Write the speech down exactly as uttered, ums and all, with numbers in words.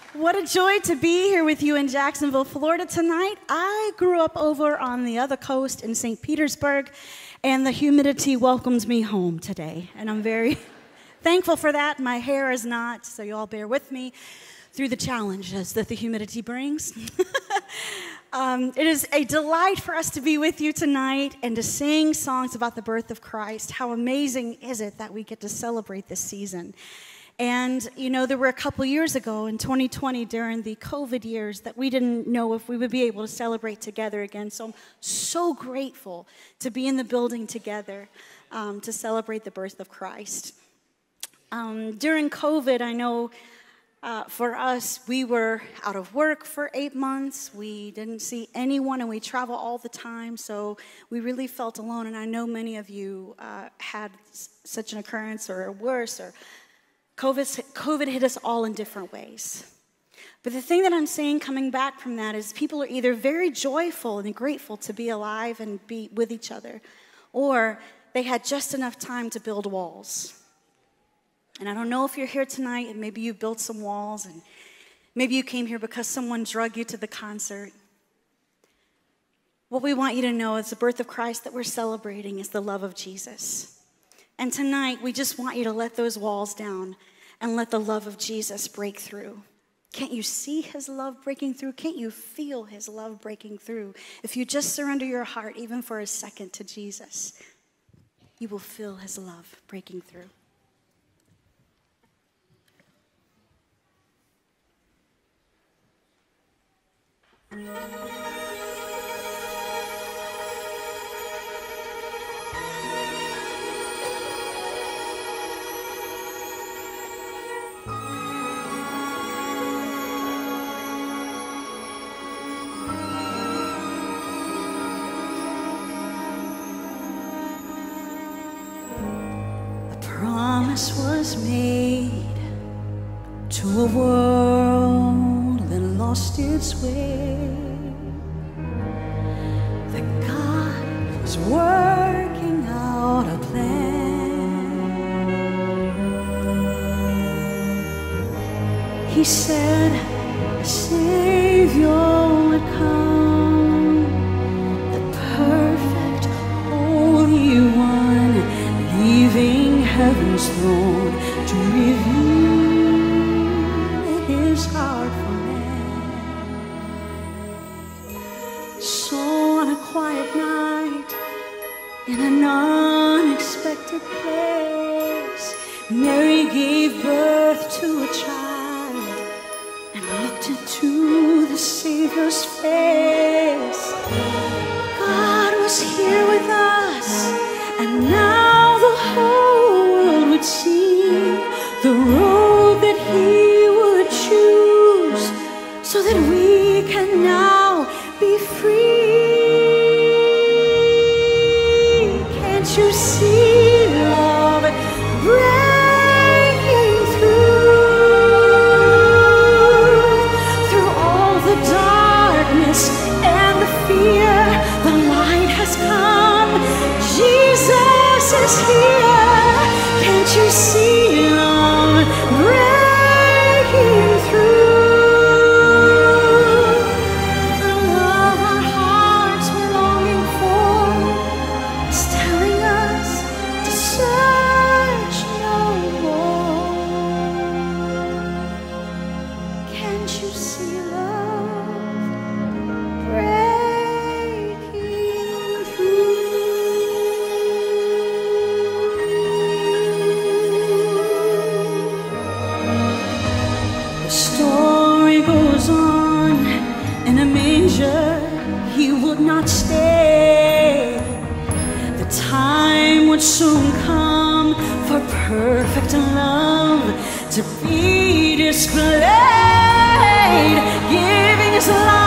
What a joy to be here with you in Jacksonville, Florida tonight. I grew up over on the other coast in Saint Petersburg, and the humidity welcomes me home today. And I'm very thankful for that. My hair is not, so you all bear with me through the challenges that the humidity brings. um, it is a delight for us to be with you tonight and to sing songs about the birth of Christ. How amazing is it that we get to celebrate this season? And, you know, there were a couple years ago in twenty twenty during the COVID years that we didn't know if we would be able to celebrate together again. So I'm so grateful to be in the building together um, to celebrate the birth of Christ. Um, during COVID, I know uh, for us, we were out of work for eight months. We didn't see anyone, and we travel all the time. So we really felt alone. And I know many of you uh, had such an occurrence or worse, or COVID, COVID hit us all in different ways. But the thing that I'm saying coming back from that is people are either very joyful and grateful to be alive and be with each other, or they had just enough time to build walls. And I don't know if you're here tonight and maybe you built some walls, and maybe you came here because someone drug you to the concert. What we want you to know is the birth of Christ that we're celebrating is the love of Jesus. And tonight, we just want you to let those walls down and let the love of Jesus break through. Can't you see his love breaking through? Can't you feel his love breaking through? If you just surrender your heart, even for a second, to Jesus, you will feel his love breaking through. Was made to a world that lost its way, that God was working out a plan. He said a Savior would come, the perfect Holy One, leaving heaven's throne to reveal his heart for man. So on a quiet night, in an unexpected place, Mary gave birth to a child and looked into the Savior's face. God was here with us, and now the whole world would see the road that he would choose, so that we can now be free. Can't you see love breaking through? Through all the darkness and the fear, the light has come. Jesus is here. Can't you see love breaking through? The love our hearts were longing for is telling us to search no more. Can't you see love breaking through? He would not stay. The time would soon come for perfect love to be displayed, giving his life